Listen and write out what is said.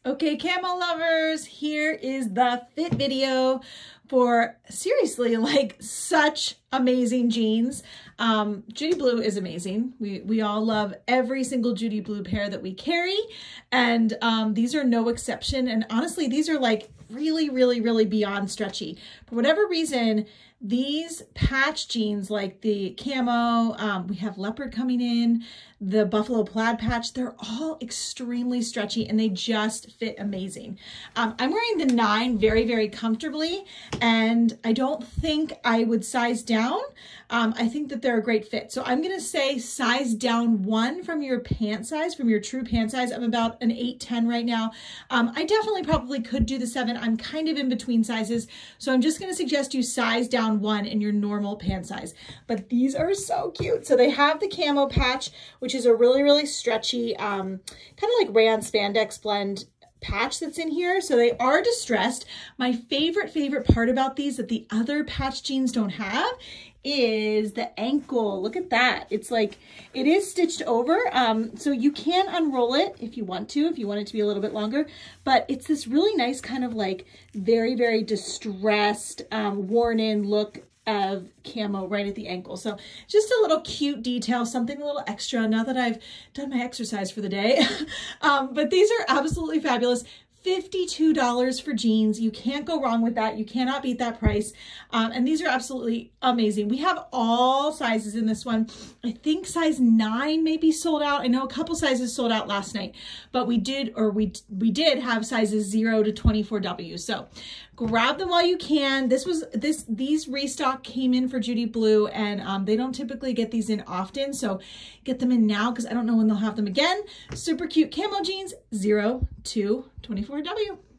Okay, camo lovers, here is the fit video for seriously like such amazing jeans. Judy Blue is amazing. We all love every single Judy Blue pair that we carry, and these are no exception. And honestly, these are like really beyond stretchy. For whatever reason, these patch jeans like the camo, we have leopard coming in, the buffalo plaid patch, they're all extremely stretchy and they just fit amazing. I'm wearing the 9 very comfortably, and I don't think I would size down. I think that they're a great fit. So I'm gonna say size down 1 from your pant size, from your true pant size. I'm about an 8-10 right now. I definitely probably could do the 7. I'm kind of in between sizes. So I'm just gonna suggest you size down 1 in your normal pant size. But these are so cute. So they have the camo patch, which is a really stretchy, kind of like Rayon Spandex blend patch that's in here. So they are distressed. My favorite part about these that the other patch jeans don't have is the ankle. Look at that. It's like, it is stitched over. So you can unroll it if you want it to be a little bit longer, but it's this really nice kind of like very distressed, worn in look of camo right at the ankle. So just a little cute detail, something a little extra now that I've done my exercise for the day. But these are absolutely fabulous. $52 for jeans. You can't go wrong with that. You cannot beat that price. And these are absolutely amazing. We have all sizes in this one. I think size 9 may be sold out. I know a couple sizes sold out last night, but we did have sizes 0 to 24W. So grab them while you can. These restock came in for Judy Blue, and they don't typically get these in often. So get them in now because I don't know when they'll have them again. Super cute camo jeans, 0 to 24W.